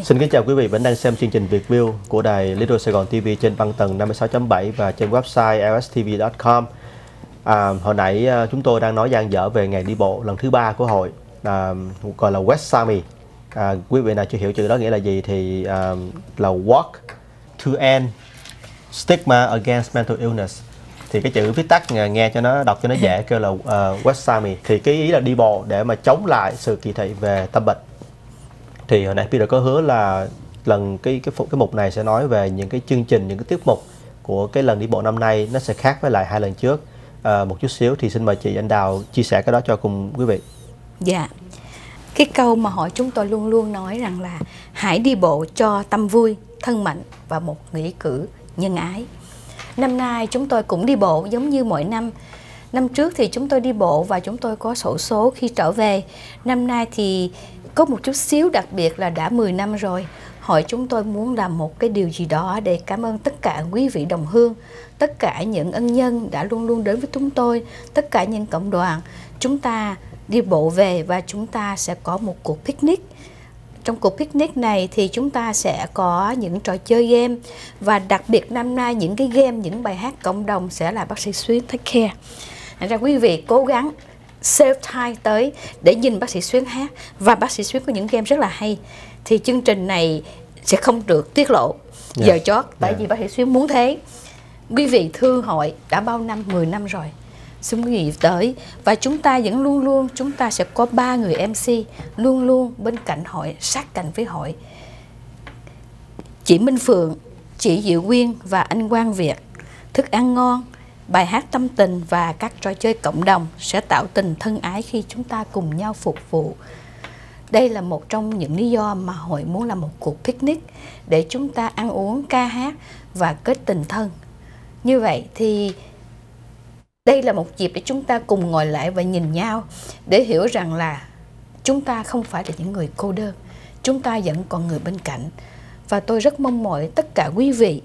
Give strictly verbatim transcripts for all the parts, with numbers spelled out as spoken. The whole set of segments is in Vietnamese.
Xin kính chào quý vị vẫn đang xem chương trình Vietview của đài Little Sài Gòn ti vi trên băng tần năm mươi sáu chấm bảy và trên website l s t v chấm com. À, hồi nãy chúng tôi đang nói dang dở về ngày đi bộ lần thứ ba của hội, à, gọi là West Summit. À, quý vị nào chưa hiểu chữ đó nghĩa là gì thì à, là Walk to End Stigma Against Mental Illness. Thì cái chữ viết tắt nghe cho nó đọc cho nó dễ kêu là uh, West Summit. Thì cái ý là đi bộ để mà chống lại sự kỳ thị về tâm bệnh. Thì hồi nãy Peter có hứa là lần cái cái cái mục này sẽ nói về những cái chương trình, những cái tiết mục của cái lần đi bộ năm nay nó sẽ khác với lại hai lần trước à, một chút xíu. Thì xin mời chị Anh Đào chia sẻ cái đó cho cùng quý vị. Dạ, cái câu mà hội chúng tôi luôn luôn nói rằng là hãy đi bộ cho tâm vui, thân mạnh và một nghĩa cử nhân ái. Năm nay chúng tôi cũng đi bộ giống như mọi năm. Năm trước thì chúng tôi đi bộ và chúng tôi có xổ số khi trở về. Năm nay thì có một chút xíu đặc biệt là đã mười năm rồi. Hội chúng tôi muốn làm một cái điều gì đó để cảm ơn tất cả quý vị đồng hương, tất cả những ân nhân đã luôn luôn đến với chúng tôi, tất cả những cộng đoàn. Chúng ta đi bộ về và chúng ta sẽ có một cuộc picnic. Trong cuộc picnic này thì chúng ta sẽ có những trò chơi game. Và đặc biệt năm nay những cái game, những bài hát cộng đồng sẽ là bác sĩ Xuyến take care. Thành ra quý vị cố gắng save time tới để nhìn bác sĩ Xuyến hát. Và bác sĩ Xuyến có những game rất là hay. Thì chương trình này sẽ không được tiết lộ yeah. giờ chót. Tại yeah. vì bác sĩ Xuyến muốn thế. Quý vị thương hội đã bao năm, mười năm rồi. Xin quý vị tới. Và chúng ta vẫn luôn luôn, chúng ta sẽ có ba người em xê luôn luôn bên cạnh hội, sát cạnh với hội. Chị Minh Phượng, chị Diệu Quyên và anh Quang Việt. Thức ăn ngon, bài hát tâm tình và các trò chơi cộng đồng sẽ tạo tình thân ái khi chúng ta cùng nhau phục vụ. Đây là một trong những lý do mà hội muốn làm một cuộc picnic để chúng ta ăn uống, ca hát và kết tình thân. Như vậy thì đây là một dịp để chúng ta cùng ngồi lại và nhìn nhau để hiểu rằng là chúng ta không phải là những người cô đơn. Chúng ta vẫn còn người bên cạnh. Và tôi rất mong mỏi tất cả quý vị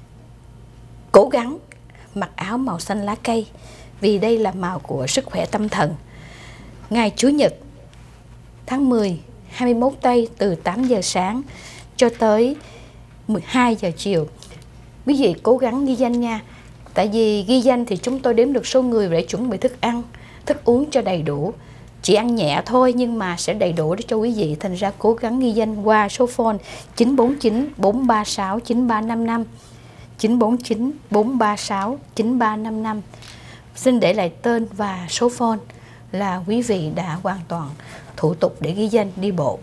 cố gắng mặc áo màu xanh lá cây vì đây là màu của sức khỏe tâm thần. Ngày Chủ nhật tháng mười, hai mươi mốt tây từ tám giờ sáng cho tới mười hai giờ chiều. Quý vị cố gắng ghi danh nha. Tại vì ghi danh thì chúng tôi đếm được số người để chuẩn bị thức ăn, thức uống cho đầy đủ. Chỉ ăn nhẹ thôi nhưng mà sẽ đầy đủ để cho quý vị. Thành ra cố gắng ghi danh qua số phone chín bốn chín bốn ba sáu chín ba năm năm, chín bốn chín bốn ba sáu chín ba năm năm. Xin để lại tên và số phone là quý vị đã hoàn toàn thủ tục để ghi danh đi bộ.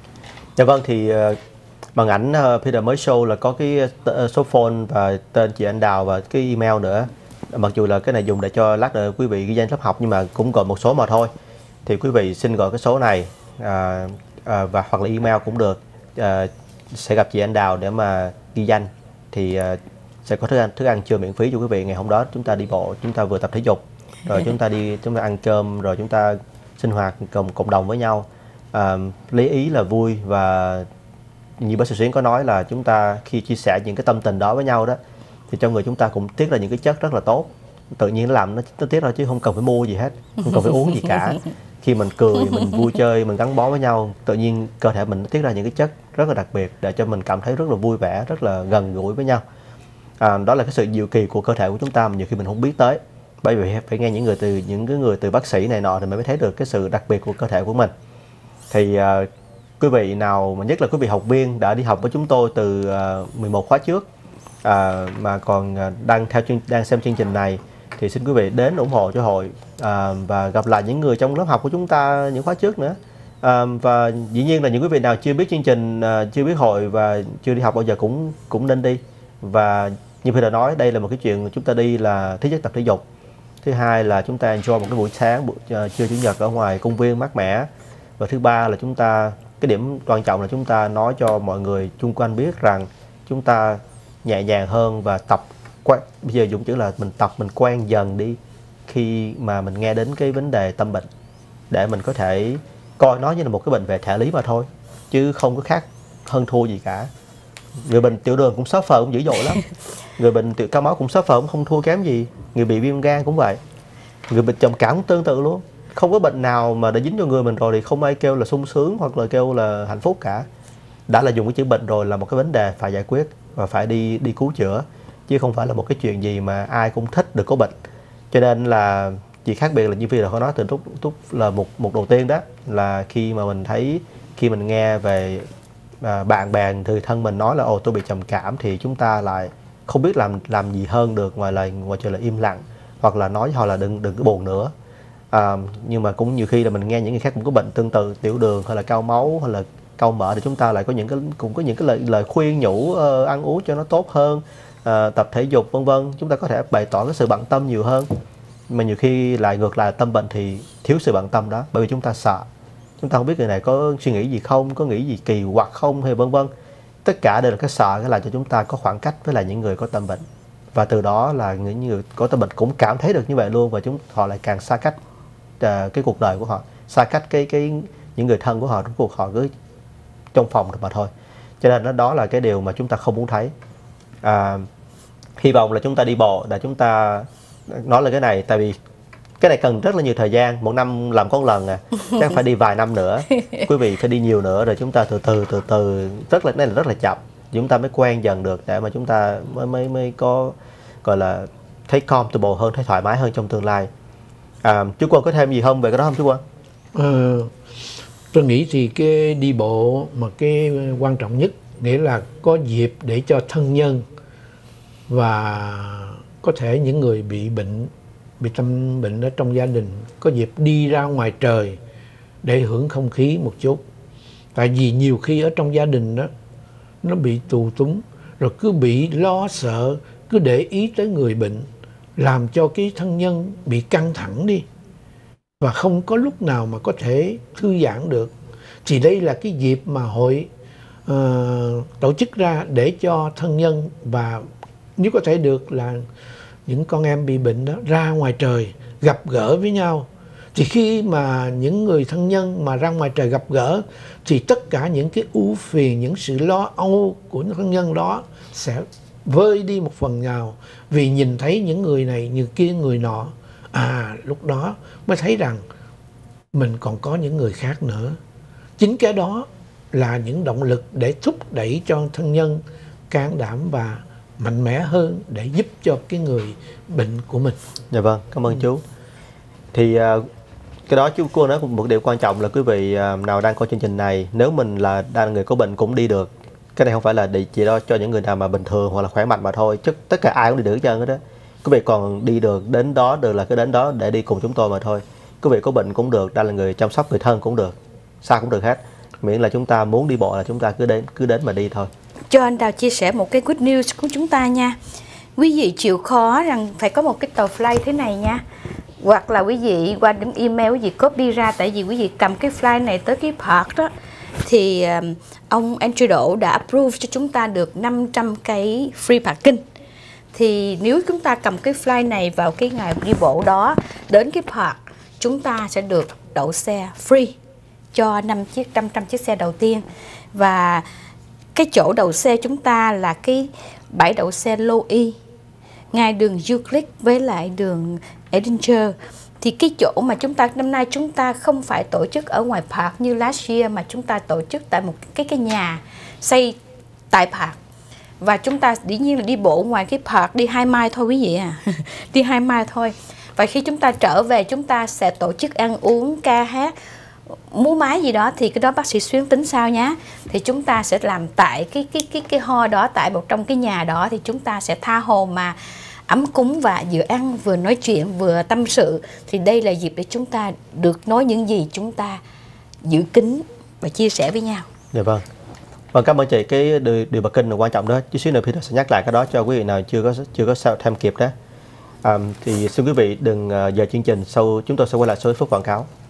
Dạ vâng, thì uh, bằng ảnh uh, Peter mới show là có cái uh, số phone và tên chị Anh Đào và cái email nữa. Mặc dù là cái này dùng để cho lát nữa quý vị ghi danh lớp học nhưng mà cũng còn một số mà thôi. Thì quý vị xin gọi cái số này uh, uh, và hoặc là email cũng được. Uh, sẽ gặp chị Anh Đào để mà ghi danh. Thì uh, sẽ có thức ăn, thức ăn trưa miễn phí cho quý vị. Ngày hôm đó chúng ta đi bộ, chúng ta vừa tập thể dục, rồi chúng ta đi, chúng ta ăn cơm, rồi chúng ta sinh hoạt cộng, cộng đồng với nhau. À, lý ý là vui và như bác sĩ Xuyến có nói là chúng ta khi chia sẻ những cái tâm tình đó với nhau đó thì trong người chúng ta cũng tiết ra những cái chất rất là tốt. Tự nhiên nó làm nó, nó tiết ra chứ không cần phải mua gì hết, không cần phải uống gì cả. Khi mình cười, mình vui chơi, mình gắn bó với nhau, tự nhiên cơ thể mình nó tiết ra những cái chất rất là đặc biệt để cho mình cảm thấy rất là vui vẻ, rất là gần gũi với nhau. À, đó là cái sự diệu kỳ của cơ thể của chúng ta mà nhiều khi mình không biết tới. Bởi vì phải nghe những người từ những cái người từ bác sĩ này nọ thì mới thấy được cái sự đặc biệt của cơ thể của mình. Thì uh, quý vị nào mà nhất là quý vị học viên đã đi học với chúng tôi từ uh, mười một khóa trước uh, mà còn uh, đang theo chương, đang xem chương trình này thì xin quý vị đến ủng hộ cho hội uh, và gặp lại những người trong lớp học của chúng ta những khóa trước nữa. Uh, và dĩ nhiên là những quý vị nào chưa biết chương trình, uh, chưa biết hội và chưa đi học bao giờ cũng cũng nên đi. Và như Peter nói, đây là một cái chuyện chúng ta đi là thứ nhất tập thể dục, thứ hai là chúng ta enjoy một cái buổi sáng buổi uh, trưa chủ nhật ở ngoài công viên mát mẻ, và thứ ba là chúng ta, cái điểm quan trọng là chúng ta nói cho mọi người chung quanh biết rằng chúng ta nhẹ nhàng hơn và tập quen. Bây giờ dùng chữ là mình tập, mình quen dần đi khi mà mình nghe đến cái vấn đề tâm bệnh để mình có thể coi nó như là một cái bệnh về thể lý mà thôi, chứ không có khác hơn thua gì cả. Người bệnh tiểu đường cũng suffer cũng dữ dội lắm. Người bệnh tiểu cao máu cũng suffer cũng không thua kém gì. Người bị viêm gan cũng vậy. Người bệnh trầm cảm cũng tương tự luôn. Không có bệnh nào mà đã dính cho người mình rồi thì không ai kêu là sung sướng hoặc là kêu là hạnh phúc cả. đã là dùng cái chữ bệnh rồi là một cái vấn đề phải giải quyết và phải đi đi cứu chữa, chứ không phải là một cái chuyện gì mà ai cũng thích được có bệnh. Cho nên là chỉ khác biệt là như Phi là có nói từ lúc lúc là một một đầu tiên đó, là khi mà mình thấy khi mình nghe về à, bạn bè người thân mình nói là ồ tôi bị trầm cảm, thì chúng ta lại không biết làm làm gì hơn được ngoài là ngoài trời là im lặng, hoặc là nói họ là đừng đừng có buồn nữa. À, nhưng mà cũng nhiều khi là mình nghe những người khác cũng có bệnh tương tự, tiểu đường hay là cao máu hay là cao mỡ, thì chúng ta lại có những cái cũng có những cái lời lời khuyên nhủ uh, ăn uống cho nó tốt hơn, uh, tập thể dục vân vân. Chúng ta có thể bày tỏ cái sự bận tâm nhiều hơn, mà nhiều khi lại ngược lại tâm bệnh thì thiếu sự bận tâm đó, bởi vì chúng ta sợ, chúng ta không biết người này có suy nghĩ gì không, có nghĩ gì kỳ quặc không hay vân vân. Tất cả đều là cái sợ, cái làm cho chúng ta có khoảng cách với lại những người có tâm bệnh, và từ đó là những người có tâm bệnh cũng cảm thấy được như vậy luôn, và chúng họ lại càng xa cách uh, cái cuộc đời của họ, xa cách cái cái những người thân của họ trong cuộc họ cứ trong phòng mà thôi. Cho nên đó, đó là cái điều mà chúng ta không muốn thấy. À, hy vọng là chúng ta đi bộ, là chúng ta nói là cái này, tại vì cái này cần rất là nhiều thời gian, một năm làm có một lần à, chắc phải đi vài năm nữa, quý vị phải đi nhiều nữa, rồi chúng ta từ từ từ từ rất là, này là rất là chậm, chúng ta mới quen dần được để mà chúng ta mới mới mới có gọi là thấy comfortable hơn, thấy thoải mái hơn trong tương lai. À, chú Quân có thêm gì không về cái đó không chú Quân? Ờ, tôi nghĩ thì cái đi bộ mà cái quan trọng nhất nghĩa là có dịp để cho thân nhân và có thể những người bị bệnh, bị tâm bệnh ở trong gia đình có dịp đi ra ngoài trời để hưởng không khí một chút. Tại vì nhiều khi ở trong gia đình đó nó bị tù túng, rồi cứ bị lo sợ, cứ để ý tới người bệnh, làm cho cái thân nhân bị căng thẳng đi và không có lúc nào mà có thể thư giãn được. Thì đây là cái dịp mà hội uh, tổ chức ra để cho thân nhân và nếu có thể được là những con em bị bệnh đó ra ngoài trời gặp gỡ với nhau. Thì khi mà những người thân nhân mà ra ngoài trời gặp gỡ thì tất cả những cái ưu phiền, những sự lo âu của những thân nhân đó sẽ vơi đi một phần nào, vì nhìn thấy những người này như kia người nọ. À, lúc đó mới thấy rằng mình còn có những người khác nữa. Chính cái đó là những động lực để thúc đẩy cho thân nhân can đảm và mạnh mẽ hơn để giúp cho cái người bệnh của mình. Dạ vâng, cảm ơn ừ. chú. Thì uh, cái đó chú cô nói một điều quan trọng là quý vị uh, nào đang coi chương trình này, nếu mình là đang là người có bệnh cũng đi được. Cái này không phải là để chỉ đó cho những người nào mà bình thường hoặc là khỏe mạnh mà thôi, chứ tất cả ai cũng đi được hết trơn hết đó. Quý vị còn đi được đến đó, được là cái đến đó để đi cùng chúng tôi mà thôi. Quý vị có bệnh cũng được, đang là người chăm sóc người thân cũng được, sao cũng được hết, miễn là chúng ta muốn đi bộ là chúng ta cứ đến cứ đến mà đi thôi. Cho anh Đào chia sẻ một cái good news của chúng ta nha. Quý vị chịu khó rằng phải có một cái tờ flyer thế này nha, hoặc là quý vị qua đến email quý vị copy ra, tại vì quý vị cầm cái flyer này tới cái park đó thì um, ông Andrew Đỗ đã approve cho chúng ta được năm trăm cái free parking. Thì nếu chúng ta cầm cái flyer này vào cái ngày đi bộ đó đến cái park, chúng ta sẽ được đậu xe free cho năm chiếc trăm trăm chiếc xe đầu tiên. Và cái chỗ đậu xe chúng ta là cái bãi đậu xe Low E, ngay đường Euclid với lại đường Edinger. Thì cái chỗ mà chúng ta năm nay chúng ta không phải tổ chức ở ngoài park như last year, mà chúng ta tổ chức tại một cái cái nhà xây tại park. Và chúng ta dĩ nhiên là đi bộ ngoài cái park đi hai mai thôi quý vị à. Đi hai mai thôi. Và khi chúng ta trở về chúng ta sẽ tổ chức ăn uống, ca hát, múa máy gì đó, thì cái đó bác sĩ Xuyến tính sao nhá. Thì chúng ta sẽ làm tại cái cái cái cái hall đó, tại một trong cái nhà đó, thì chúng ta sẽ tha hồ mà ấm cúng và vừa ăn vừa nói chuyện vừa tâm sự. Thì đây là dịp để chúng ta được nói những gì chúng ta giữ kín và chia sẻ với nhau. Dạ vâng. Vâng, cảm ơn chị. Cái điều, điều bật kinh là quan trọng đó. Chút xíu nữa Peter sẽ nhắc lại cái đó cho quý vị nào chưa có chưa có sao thêm kịp đó. À, thì xin quý vị đừng uh, giờ chương trình, sau chúng tôi sẽ quay lại số phút quảng cáo.